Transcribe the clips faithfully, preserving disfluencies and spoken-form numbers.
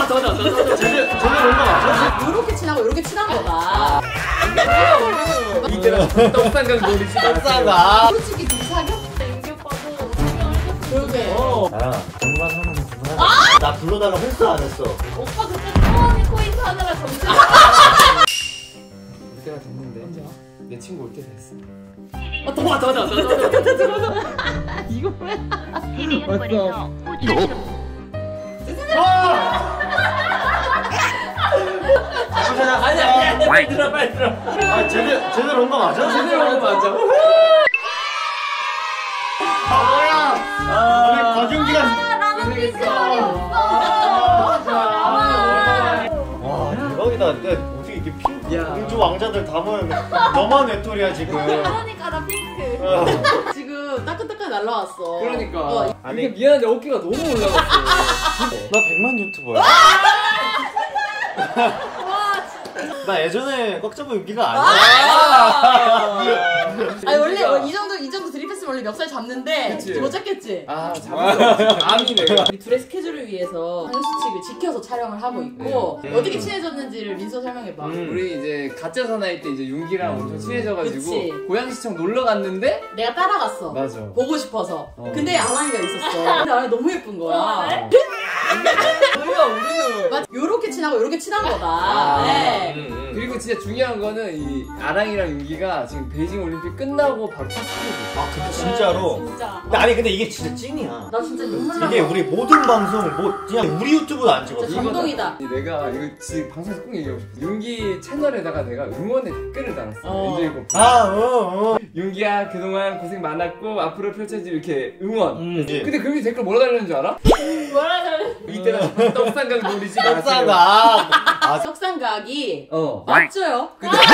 더, 더, 더, 더. 제대로 제대로 온거 맞아? 요렇게 친하고 요렇게 친한 거다. 이때가 떡상강 놀이지. 떡상강. 솔직히 둘이 사겨? 앵기 오빠도 그러게. 나랑 정말 하나는구나. 나 불러다가 횟수 안 했어. 오빠 그때 소원이 코인트 하느라 정신 올 때가 됐는데. 언제야? 내 친구 올 때 됐어. 어, 더 와, 더, 더, 더, 더, 더, 더, 더. 이거 뭐야? 왔어. 아니, 아니, 아니, 빨리 들어, 빨리 들어. 아 제대로 제대로 온 거 맞아? 제대로 온 거 맞아. 아 우리 곽윤기가 나는 빈칸이 없어. 와 대박이다. 근데 어떻게 이렇게 핑크 야. 공주 왕자들 다 모였네. 너만 외톨이야 지금. 그러니까 나 핑크. 어. 지금 따끈따끈 날라왔어. 그러니까. 어, 아니. 이게 미안한데 어깨가 너무 올라갔어. 나 백만 유튜버야. 나 예전에 꽉 잡은 윤기가 아니야. 아니 원래 어, 이 정도 이 정도 드립했으면 원래 멱살 잡는데 그치. 못 잡겠지. 아, 잡았어. 암이네. 우리 둘의 스케줄을 위해서 상수칙을 지켜서 촬영을 하고 있고 음. 어떻게 친해졌는지를 민서 설명해봐. 음. 우리 이제 가짜 사나이 때 이제 윤기랑 엄청 친해져가지고 그치. 고양시청 놀러 갔는데 내가 따라갔어. 맞아. 보고 싶어서. 어. 근데 아랑이가 있었어. 근데 아랑이 너무 예쁜 거야. 어, 뭐야 우리는. 맞 요렇게 친하고 요렇게 친한 거다. 아, 네. 음, 음. 그리고 진짜 중요한 거는 이 아랑이랑 윤기가 지금 베이징 올림픽 끝나고 바로 첫 스케줄. 아 근데 진짜로. 진짜. 근데 아니 근데 이게 진짜 찐이야. 나 진짜 눈물 나. 이게 우리 모든 방송 뭐 그냥 우리 유튜브도 안 찍었어. 진짜 감동이다. 이거다. 내가 이거 지금 방송에서 꼭 얘기하고 싶어. 윤기 채널에다가 내가 응원의 댓글을 달았어. 어. 엔젤고. 아, 어, 어. 윤기야 그동안 고생 많았고 앞으로 펼쳐질 이렇게 응원. 음, 예. 근데 그 위에 댓글 뭐라 달렸는 줄 알아? 뭐라 그래? 이때가 떡상강 놀이지 마세요. 떡상강. 아, 떡상각이 어. 맞죠요?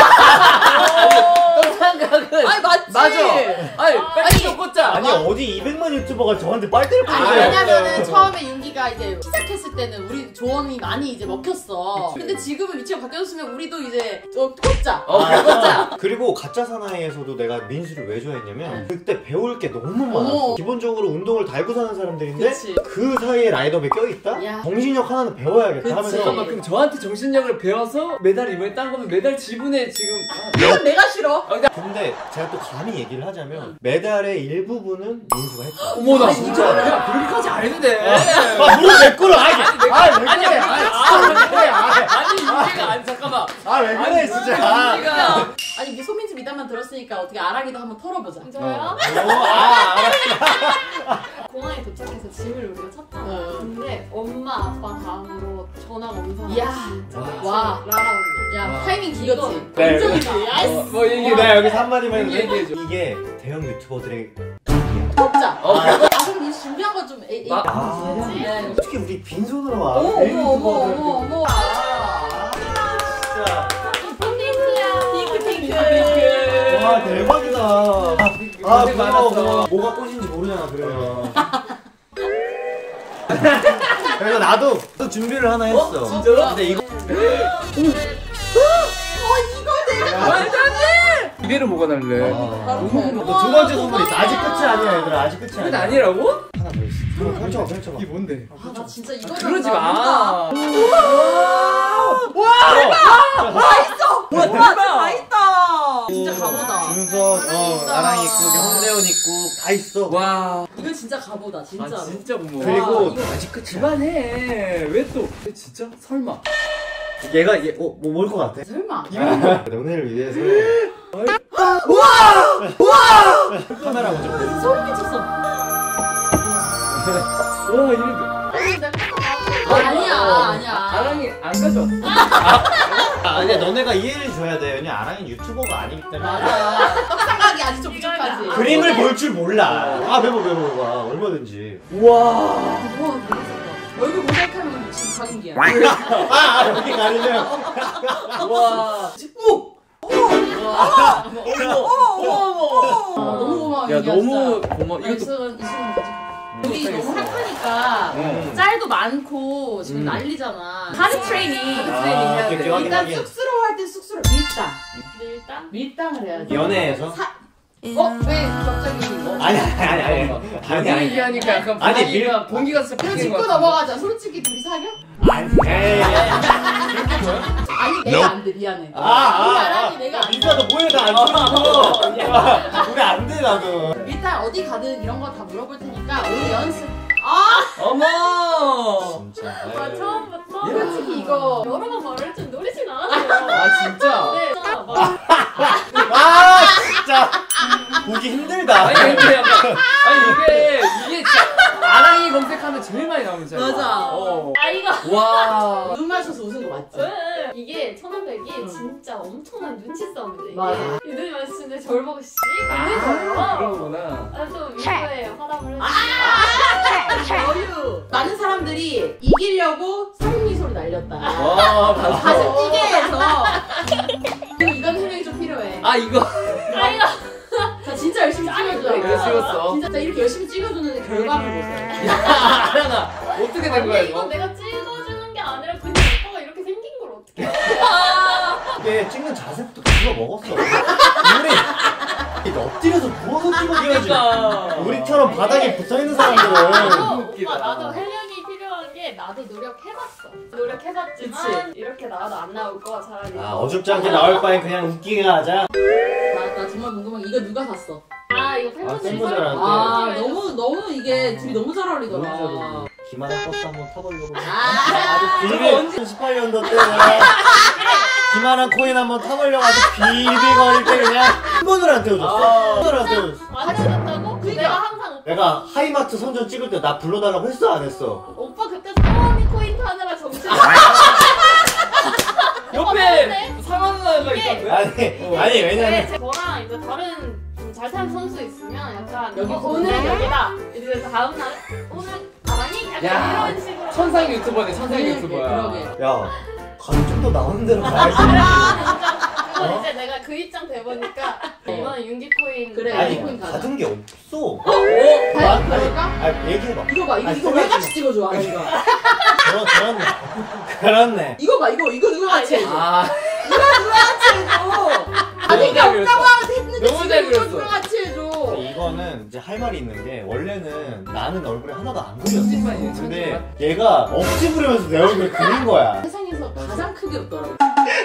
떡상강은 아니 맞지. 맞아. 아니 빨리 좀 꽂자. 아니 어디 이백만 유튜버가 저한테 빨대를 아니 꽂아요. 왜냐면은 처음에 윤기가 이제 시작했을 때는 우리 조언이 많이 이제 먹혔어. 그치. 근데 지금은 위치가 바뀌었으면 우리도 이제 어, 꽂자. 어, 아, 꽂자. 그리고 가짜 사나이에서도 내가 민수를 왜 좋아했냐면 그때 배울 게 너무 많았어. 어머. 기본적으로 운동을 달고 사는 사람들인데 그치. 그 사이에 라이더에 껴있다? 야. 정신력 하나는 배워야겠다 그치. 하면서 잠깐만 그럼 저한테 정신력을 배워서 메달 이번에 딴 거면 메달 지분에 지금 이건 내가 싫어. 근데 제가 또 감히 얘기를 하자면 메달의 일부분은 민수가 했다. 어머나 아니, 진짜 이거는- 야 그렇게까지 안 해도 돼. 아 물론 내 거를 아니 아왜 아니 그래 아니 아니 윤기가 아니 잠깐만. 아왜 그래 아니, 진짜 윤기가 아니 이게 소민지 미담만 들었으니까 어떻게 아랑이도 한번 털어보자. 저요? 아 공항에 도착해서 짐을 우리가 찼잖아. 어. 근데 엄마 아빠 다음으로 전화가 온 사람. 이야. 진짜. 와. 라라 언니. 야 와. 타이밍 기었지. 네. 완전이지. 어, 야이씨. 뭐 얘기해. 내가 여기서 한마디만 해도 돼? 얘기해줘. 이게 대형 유튜버들의 먹자. 어. 아 그럼 민수 준비한 거 좀. 에이, 에이. 마- 아 네. 어떻게 우리 빈손으로 와 어머 대형 어머 어머 유튜버들. 어머 어머. 아, 진짜 핑크야. 핑크 핑크. 와 대박이다. 아 고생 고마워 많았어. 고마워. 뭐가 꽃인지 모르잖아 그러면. 그래서 나도 또 준비를 하나 했어. 진짜로? 근데 이거 말도 안 돼. 이대로 먹어달래. 아, 너무 또 두 번째 선물이 있어. 아직 끝이 아니야 얘들아. 아직 끝이 그게 아니야. 아니라고? 하나 더 있어. 한번 펼쳐봐 펼쳐봐. 이게 뭔데? 아 나 진짜 이거 그러지 마. 와 대박 다 있다. 진짜 가보다. 준서, 어, 나랑 있고 형대원 있고 다 있어. 와. 이거 진짜 가보다 진짜로. 아 진짜 고마워. 그리고 와, 이거- 아직 끝이 그만해. 왜 또? 진짜? 설마. 얘가 얘 어, 뭐 뭘 것 같아? 설마. 아, 너네를 위해서 카메라 먼저. 소름 끼쳤어. 와 이렇게. 아니야 아니야. 아랑이 안 가져. 아, 아니야 너네가 이해를 줘야 돼. 왜냐 아랑이 유튜버가 아니기 때문에. 맞아. 떡상각이 아직 좀 부족하지. 그림을 볼 줄 몰라. 아 배워 배워 봐 얼마든지. 우와. 와 그랬었다. 얼굴 모자이크하면 지금 각인기야. 아, 아 여기 가리면. 와. 오! 와. 어머 어머. 너무 고마워. 야 윤기야, 너무 진짜. 고마워. 아, 이것도 이수건 이수건 가지고. 우리 못하겠어. 너무 핫하니까 음. 짤도 많고 지금 음. 난리잖아. 하드 트레이닝. 하드 아, 트레이닝 해야 돼. 그렇게 확인, 일단 확인. 쑥스러워할 때 쑥스러워. 밀당. 일단 밀당을 해야지. 연애에서? 사... 어? 왜 갑자기 어? 아니 아니 아니 아니. 아니 아니 아니. 얘기하니까 약간 아니, 분위기가 공기가 진짜 그럼 바뀌는 것 짚고 같아. 넘어가자. 솔직히 둘이 사겨? 아니 에이 그렇게 뭐야? 아니 내가 안 돼 미안해. 아, 아, 우리 아, 아랑이 내가 안 돼. 민수야 너 뭐해 나안 주는 우리 안 돼 나도. 일단 어디 가든 이런 거 다 물어볼 테니까 우리 연습. 아 어머. 진짜. 아, 에이. 처음부터 솔직히 이거 여러 번 말을 좀 노리진 않았어요. 아 진짜? 네, 진짜 막 아 진짜 보기 힘들다. 아니 근데 약간 아니 이게 이게 진짜 아랑이 검색하면 제일 많이 나오는 잖아. 맞아. 어. 아 이거 와. 눈 마셔서 웃은 거 맞지? 왜? 이게 천원백이 응. 진짜 엄청난 눈치 싸움이다 이게. 맞아. 이 눈이 마주치는데 저를 보고 씨 아, 이러는 그런 거예요. 거구나. 아또 위로에 화답을 해주세요. 여유. 많은 사람들이 이기려고 상미 소리 날렸다. 와 맞아. 가슴 뛰게 해서. 그리고 이건 해명이 좀 필요해. 아 이거. 아 이거 자 진짜 열심히 찍어줘요. 그래 찍었어. 진짜 자, 이렇게 열심히 찍어주는 결과를 보세요. 야 아랑아 어떻게 된 거야 아니 이건 이거? 내가 찍어주는 게 아니라 그냥 오빠가 이렇게 생긴 걸 어떻게 해? 이게 찍는 자세부터 그거 먹었어. 우리 이게 엎드려서 누워서 찍어줘야지. 그러니까. 우리처럼 바닥에 붙어 있는 사람들은. 나도 웃기다. 오빠 나도 활력이 필요한 게 나도 노력해봤어. 노력해봤지만 이렇게 나와도 안 나올 거 차라리. 아 어줍지 않게 나올 바엔 그냥 웃기게 하자. 나, 나 정말 궁금한 게 이거 누가 샀어? 아 이거 아, 팬분들이 팬분들한테. 아 너무 너무 이게 둘이 너무 잘 어울리더라. 너무 잘 기만한 버스 한번 타보려고. 아, 아주 빌빌 십팔 년도 때 기만한 코인 한번 타보려고 아주 빌빌거릴 때 그냥 팬분들 안 태워줬어. 팬분들 안 태워줬어. 안 해줬다고? 내가 항상 오빠, 내가 하이마트 선전 찍을 때 나 불러달라고 했어 안 했어? 오빠 그때 상원이 코인 타느라 정신 옆에 상한 누나가 이게- 있다고요? 아니 아니 왜냐면 네, 저랑 이제 다른 좀 잘 타는 선수 있으면 약간 여기 어, 거기다. 오늘 여기다 이제 다음 날 오늘 아랑이 약간 야, 이런 식으로 천상 유튜버네 천상 그러게, 유튜버야. 그러게. 야 가서 좀 더 나오는 대로 가야지. 그건 어? 이제 내가 그 입장 돼보니까 이번엔 윤기 코인 그래. 아니 코인 가자. 받은 게 없어. 오? 과연 그럴까? 아 얘기해봐. 이거 봐 이거 아니, 이거 왜 같이 찍어줘 아 이거. 그렇, 그렇네. 그렇네. 이거 봐 이거 이거 누가 같이 해줘. 아 이거 누가 같이 해줘. 아니 이게 너무 잘 없다고 하면서 했는데 너무 지금 잘 이거 그렸어. 누가 같이 해줘. 이거는 이제 할 말이 있는 게 원래는 나는 얼굴에 하나도 안 그렸어. 천지만이에요, 근데 천지만. 얘가 억지 부리면서 내 얼굴 그린 거야. 세상에서 가장 크게 웃더라고.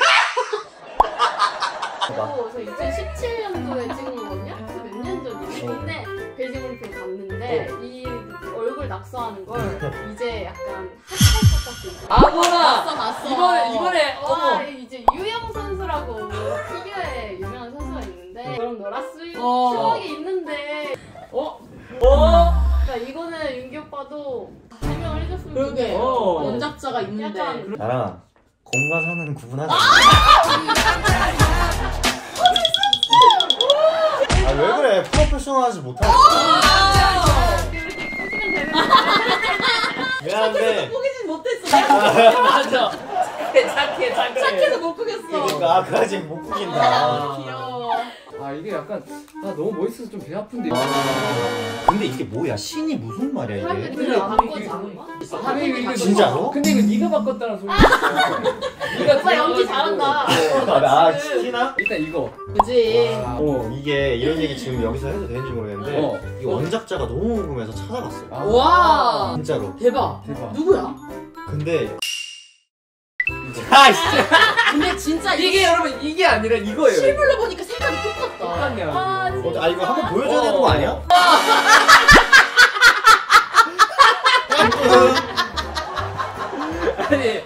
그래서 이천십칠 년도에 찍은 거거든요? 그래서 몇 년 전이지? 근데 베이징 올림픽 갔는데 이 얼굴 낙서하는 걸 이제 약간 핫할 것 같은 아 뭐라. 맞어 맞어. 이번에 이번에 와 어머. 이제 유영 선수라고 피겨에 유명한 선수가 있는데 저랑 놀았을 어. 추억이 있는데 어? 어? 그러니까 이거는 윤기 오빠도 설명을 해줬으면 그러게. 어. 원작자가 있는데. 약간 나랑 공과 사는 구분하자. 아 왜 그래? 프로페셔널하지 못하지. 미안한데. 포기진 못했어. 맞아. 착해 착해. 착해서 못 포기했어. 그러니까 아, 그 아직 못 구긴다. 아. 귀여워. 아 이게 약간 나 너무 멋있어서 좀 배 아픈데. 근데 이게 뭐야? 신이 무슨 말이야 사람들이 이게? 그래, 바꾸지 않은 거야? 아, 이거, 이거 진짜로? 근데 이거 네가 바꿨다는 소리. 네가 오빠 연기 잘한다. 아 티나? 일단 이거. 그지. 와. 어 이게 이런 얘기 지금 여기서 해도 되는지 모르겠는데 어. 이 원작자가 너무 궁금해서 찾아봤어요. 아. 와. 진짜로. 대박. 대박. 누구야? 근데 아 진짜. 근데 진짜 이게 여러분 이게 아니라 이거예요. 실물로 보니까 색깔이 똑같다. 똑같냐. 아 진짜. 아 이거 한번 보여줘야 되는 거 아니야? 아니.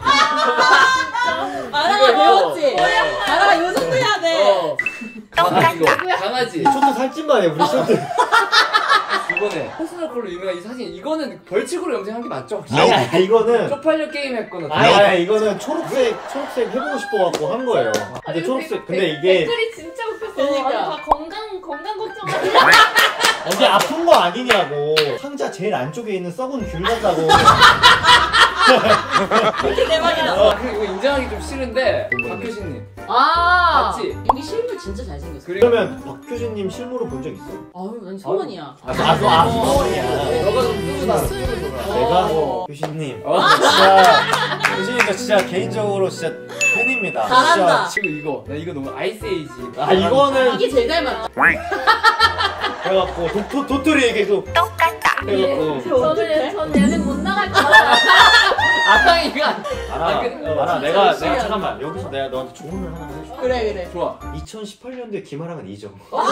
아라가 이거, 배웠지? 어. 아라가 요 정도 해야 돼. 어. 강아지 이거. 강아지. 초트 살찐만 해 우리 초트. 이번에 퍼스널 컬러 유명한 이 사진 이거는 벌칙으로 영상한 게 맞죠? 혹시? 아니 이거는 쪽팔려 게임 했거나. 아니, 아니 이거는 초록색 초록색 해보고 싶어갖고 한 거예요. 근데 초록색 근데 이게 댓글이 진짜 웃겼어. 그러니까. 아니, 다 건강 건강 걱정하는. 이게 아픈 거 아니냐고. 상자 제일 안쪽에 있는 썩은 귤 같다고. 이렇게 대박이다. 어, 그리고 이거 인정하기 좀 싫은데 박효신님 아. 맞지? 여기 실물 진짜 잘생겼어. 그리고 그러면 박효진님 실물로 본 적 있어? 아유 난 소원이야. 아, 아, 아, 아 소원이야. 너가 좀 뜨거다 뜨거다. 내가 어. 효신님 어. 진짜 효신님 저 진짜 개인적으로 진짜 팬입니다. 잘한다. 지금 이거 나 이거 너무 아이스에이지. 아 이거는 이게 제일 닮았다. 해갖고 도, 도토리 얘기해서 똑같다. 해갖고 저는 전 예능 못 나갈 것 같아. 아랑이가 알아. 아, 그, 어, 알아. 진짜 내가 열심히 내가 하는 잠깐만 여기서 내가 너한테 조언을 하나 해줄게. 그래 그래. 좋아. 이천십팔 년도에 김아랑은 이 점.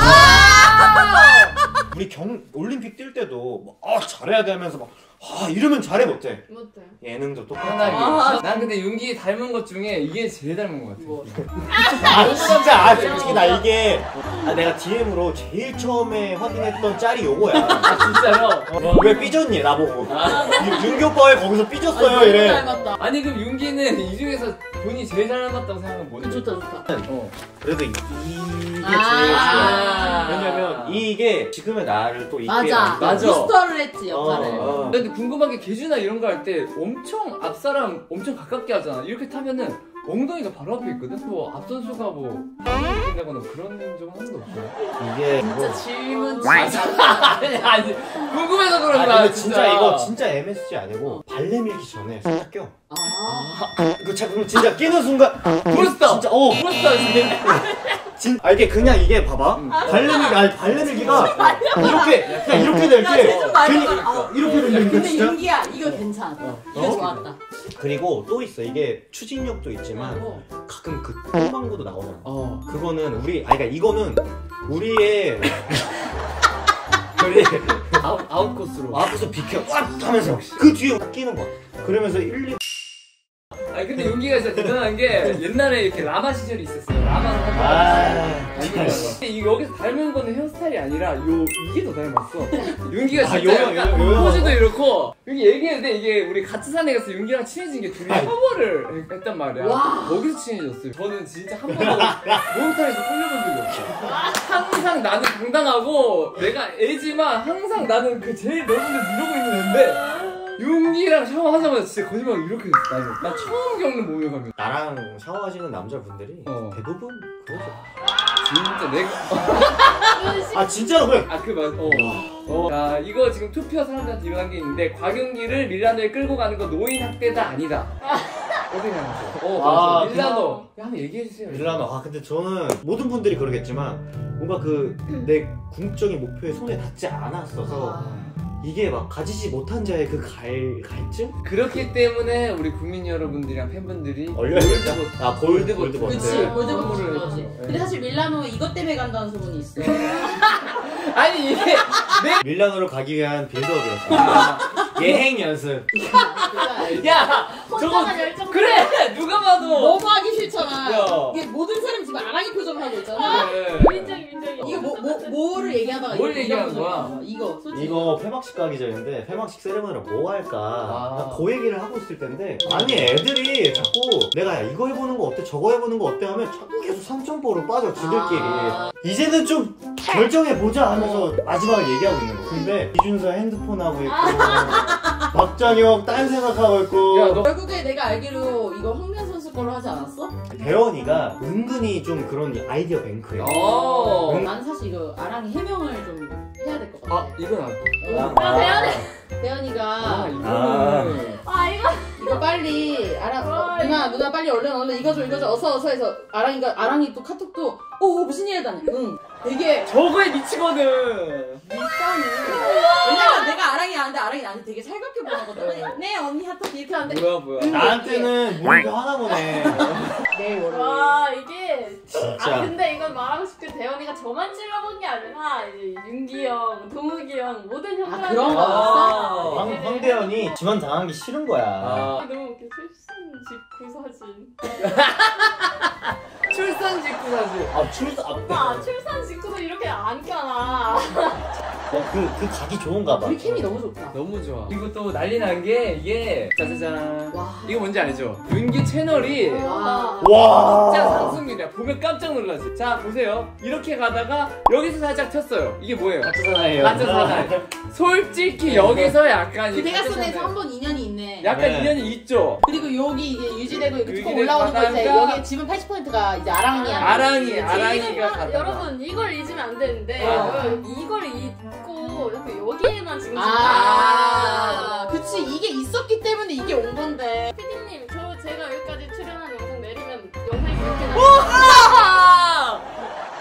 우리 경 올림픽 뛸 때도 막, 아 잘해야 돼 하면서 막 아 이러면 잘해 못해. 못해. 예능도 똑같아. 편하게. 난 근데 윤기 닮은 것 중에 이게 제일 닮은 것 같아. 뭐. 아 진짜 아 솔직히 나 이게 아, 내가 디엠으로 제일 처음에 확인했던 짤이 요거야. 아 진짜로? 어, 왜 삐졌니 나보고. 유- 윤기 오빠 왜 거기서 삐졌어요 너무 이래. 닮았다. 아니 그럼 윤기는 이 중에서 본인이 제일 잘 닮았다고 생각하면 뭐지? 좋다 좋다. 어. 그래도 이, 이게 제일 아. 좋아. 왜냐면 이게 지금의 나를 또 있게 맞아. 만든- 맞아. 부스터를 했지 역할을. 어, 어. 근데 궁금한 게 개주나 이런 거 할 때 엄청 앞사람 엄청 가깝게 하잖아. 이렇게 타면은 엉덩이가 바로 앞에 있거든? 뭐 앞선수가 뭐 느낀다거나 그런 적은 한 번도 없어요. 이게 진짜 뭐 질문 진짜. 아니 아니 궁금해서 그런 아, 거야. 근데 진짜 이거 진짜 엠에스지 아니고 발레 밀기 전에 살짝 껴. 아. 그 자, 그럼 진짜 끼는 순간 브루스터! 진짜 어 브루스터 지금 진, 아 이게 그냥 이게 봐봐 발레 밀기 아니 발레 밀기가 이렇게 그냥 이렇게 될 야, 때 쟤좀 말도 괜히 안 아, 이렇게 되는 거 근데 진짜. 윤기야 이거 괜찮아. 이거 어? 좋았다. 그리고 또 있어 이게 추진력도 있지만 어. 가끔 그 똥망고도 나오잖아. 어. 그거는 우리 아니 그러니까 이거는 우리의 우리 아웃, 아웃 코스로. 앞에서 비켜 꽉 하면서 그 뒤에 딱 끼는 거야. 그러면서 일, 이 아니 근데 윤기가 진짜 대단한 게 옛날에 이렇게 라마 시절이 있었어요. 라마를 하다가 아 근데 이 여기서 닮은 거는 헤어스타일이 아니라 요 이게 더 닮았어. 윤기가 아, 진짜 요요, 약간 요요, 요요. 포즈도 이렇고 윤기 얘기했는데 이게 우리 같이 산에 가서 윤기랑 친해진 게 둘이 아니. 커버를 했단 말이야. 와. 거기서 친해졌어요. 저는 진짜 한 번도 몬스타에서 꼴려본 적이 없어. 항상 나는 당당하고 내가 애지만 항상 나는 그 제일 넓은 데서 이러고 있는 애인데 윤기랑 샤워하자마자 진짜 거짓말 이렇게 됐어. 나는. 나 처음 겪는 몸매감이야. 나랑 샤워하시는 남자분들이 어. 대부분 그러죠. 진짜 내가 아 진짜로 그래. 아 그 맞. 어. 어. 자 이거 지금 투표 사람들한테 일어난 게 있는데 곽윤기를 밀라노에 끌고 가는 거 노인 학대다 아니다. 어떻게 생각하세요? 어 아, 맞아. 밀라노. 야, 한번 얘기해 주세요. 밀라노. 아 근데 저는 모든 분들이 그러겠지만 뭔가 그 내 궁극적인 목표에 손에 닿지 않았어서 이게 막 가지지 못한 자의 그 갈, 갈증? 그렇기 때문에 우리 국민 여러분들이랑 팬분들이 얼려야겠다. 골드봇. 아 골드 골드봇. 골드봇. 그치 네. 골드버튼 선물을 거지. 해줘. 근데 사실 밀라노 이것 때문에 간다는 소문이 있어. 아니 이게 밀라노로 가기 위한 빌드업이었어. 예행 연습. 야 저거 혼자만 열정. 그래 누가 봐도 너무 하기 싫잖아. 야. 이게 모든 사람이 지금 아랑이 표정을 하고 있잖아. 그래. 민정 민정. 이거 뭐, 뭐, 뭐를 얘기하다가 뭘 이런 얘기하는 표정을 거야? 하는 거야. 이거 솔직히 이거 폐막식 가기 전인데 폐막식 세레머니를 뭐 할까 아. 그 얘기를 하고 있을 텐데 아니 애들이 자꾸 내가 야, 이거 해보는 거 어때 저거 해보는 거 어때 하면 자꾸 계속 삼천포로 빠져 지들끼리 아. 이제는 좀 결정해보자 하면서 마지막에 얘기하고 있는 거. 근데 이준서 핸드폰 하고 있고 박장혁 딴 생각하고 있고 야, 너- 결국에 내가 알기로 이거 황면 선수 거로 하지 않았어? 대현이가 은근히 좀 그런 아이디어 뱅크야. 어. 나는 사실 이거 아랑이 해명을 좀 해야 될 것 같아. 아 이건 안. 어. 아, 대현이. 대현이가 아 아. 이거는. 아 이거. 이거 빨리 아랑 어, 아, 누나 누나 빨리 얼른 얼른 이거 줘 이거 줘 어서 어서 해서 아랑이가 아랑이 또 카톡도 어 무슨 일 해다니 응 되게 저거에 미치거든. 밀당을 왜냐면 내가 아랑이 아는데 아랑이 나한테 되게 살갑게 보거든. 네 언니 핫톡 이렇게 하는데 뭐야 뭐야. 나한테는 물음표 하나 보네. 내일 월요일 와 이게. 아 진짜. 근데 이건 말하고 싶게 대현이가 저만 찔러본 게 아니라 이제 윤기 형, 동욱이 형 모든 형들. 아, 그런 거 아. 황, 황대현이 지만 당한 게 싫은 거야. 아. 너무 웃겨. 출산 직후 사진. 출산 직후 사실. 아 출사 아, 오빠 출산 직후도 이렇게 안 껴나. 어, 그, 그 각이 좋은가 봐. 우리 캠이 너무 좋다. 너무 좋아. 그리고 또 난리 난 게 이게 짜자잔. 와. 이거 뭔지 알죠? 윤기 채널이 와. 진짜 와. 상승률이야. 보면 깜짝 놀라지. 자 보세요. 이렇게 가다가 여기서 살짝 튀었어요. 이게 뭐예요? 가짜 사나이에요. 가짜 사나이. 솔직히 여기서 약간 이 그 가짜 대각선에서 사나이. 한 번 인연이 있네. 약간 네. 인연이 있죠. 그리고 여기 이게 유지되고 이렇게 쭉 유지되고 올라오는 거 이제 가다가 여기 지분 팔십 퍼센트가 이제 아랑이야. 아랑이, 그치? 아랑이가 아, 가다가. 여러분 이걸 잊으면 안 되는데 아. 이걸 잊고 약간 여기에만 지금 아, 집중하고. 그치 이게 있었기 때문에 이게 온 건데. 피디님 저 제가 여기까지 출연한 영상 내리면 영상이 그렇게 나와요. 여기서 끝이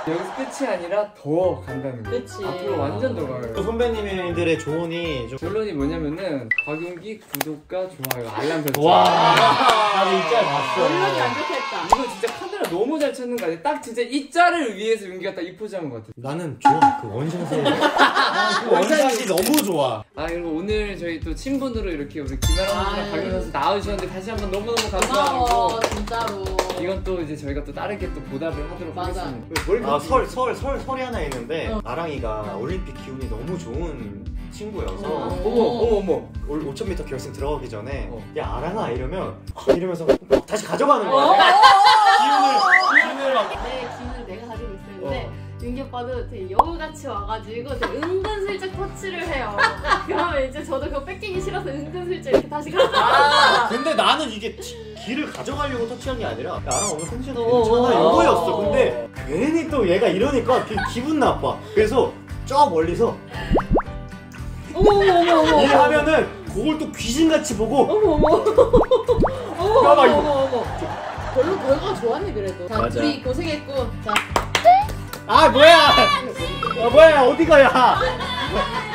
끝이 아니라 더 간다는 거. 그치. 앞으로 완전 더 가요. 또 선배님들의 조언이 좀 결론이 뭐냐면은 곽용기 구독과 좋아요 알람 설정. 와, 나도 이 짤 봤어. 결론이 안 좋겠다. 이거 진짜 카메라 너무 잘 찾는 거 같아. 딱 진짜 이 짤을 위해서 용기가 딱 이 포즈한 것 같아. 나는 좋아. 그 원샷에 아, 그 원샷이 너무 좋아. 아 그리고 오늘 저희 또 친분으로 이렇게 우리 김아랑 선수랑 아유. 박윤 선수 나와주셨는데 다시 한번 너무너무 고마워 감사하고 진짜로. 이건 또 이제 저희가 또 다르게 또 보답을 하도록 맞아. 하겠습니다. 아, 설, 설, 설, 설이 하나 있는데 어. 아랑이가 올림픽 기운이 너무 좋은 친구여서 어. 어머 어머 어머. 올 오천 미터 결승 들어가기 전에 어. 야 아랑아 이러면 이러면서 다시 가져가는 거야. 기운을 기운을 막 내 기운을 내가 가지고 있었는데 어. 윤기 오빠도 되게 여우같이 와가지고 되게 은근슬쩍 터치를 해요. 그러면 이제 저도 그거 뺏기기 싫어서 은근슬쩍 이렇게 다시 가서 아, 근데 나는 이게 기- 기를 가져가려고 터치한 게 아니라 야, 아랑 오늘 컨디션 어, 괜찮아 어, 이거였어. 근데 괜히 또 얘가 이러니까 기, 기분 나빠. 그래서 저 멀리서 어머 어머 어머 어머. 일 하면은 그걸 또 귀신같이 보고 어머 어머. 어머 야, 나 어머 이거- 어머 어머. 별로 결과가 좋았네 그래도. 자 맞아. 둘이 고생했고 자. 아 뭐야 아 뭐야 어디가 야